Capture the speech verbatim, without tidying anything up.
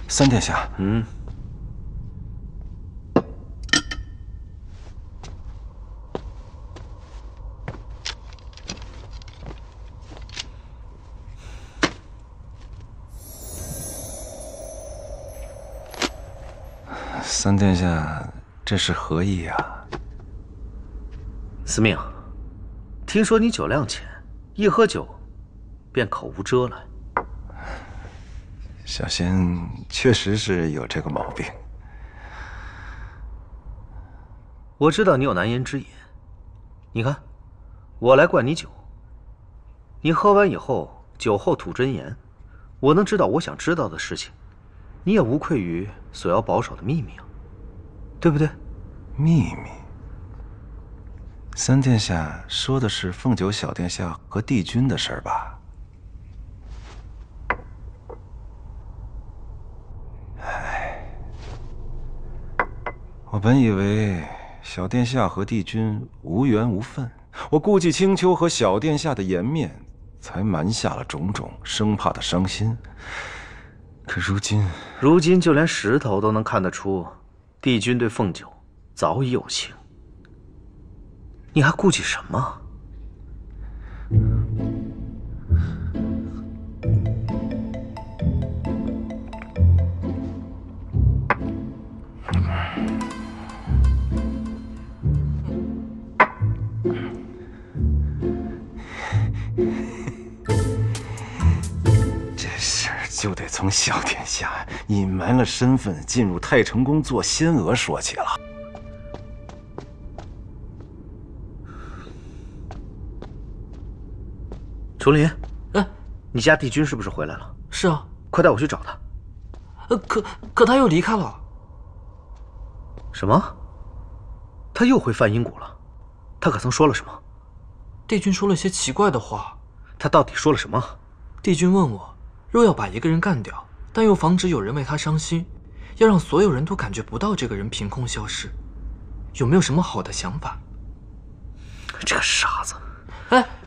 三殿下， 嗯。 三殿下，这是何意啊？ 司命，听说你酒量浅，一喝酒便口无遮拦。 小仙确实是有这个毛病。 我知道你有难言之隐，你看，我来灌你酒。你喝完以后，酒后吐真言，我能知道我想知道的事情，你也无愧于所要保守的秘密啊，对不对？ 秘密？三殿下说的是凤九小殿下和帝君的事儿吧？唉，我本以为小殿下和帝君无缘无分，我顾忌青丘和小殿下的颜面，才瞒下了种种，生怕他伤心。可如今， 如今就连石头都能看得出，帝君对凤九早已有情，你还顾忌什么？ 就得从小殿下隐瞒了身份进入太成宫做仙娥说起了。 竹林， 哎， 你家帝君是不是回来了？ 是啊， 快带我去找他。 呃，可可他又离开了。 什么？他又回梵音谷了？他可曾说了什么？ 帝君说了些奇怪的话。 他到底说了什么？ 帝君问我，若要把一个人干掉，但又防止有人为他伤心，要让所有人都感觉不到这个人凭空消失，有没有什么好的想法？ 这个傻子！ 哎。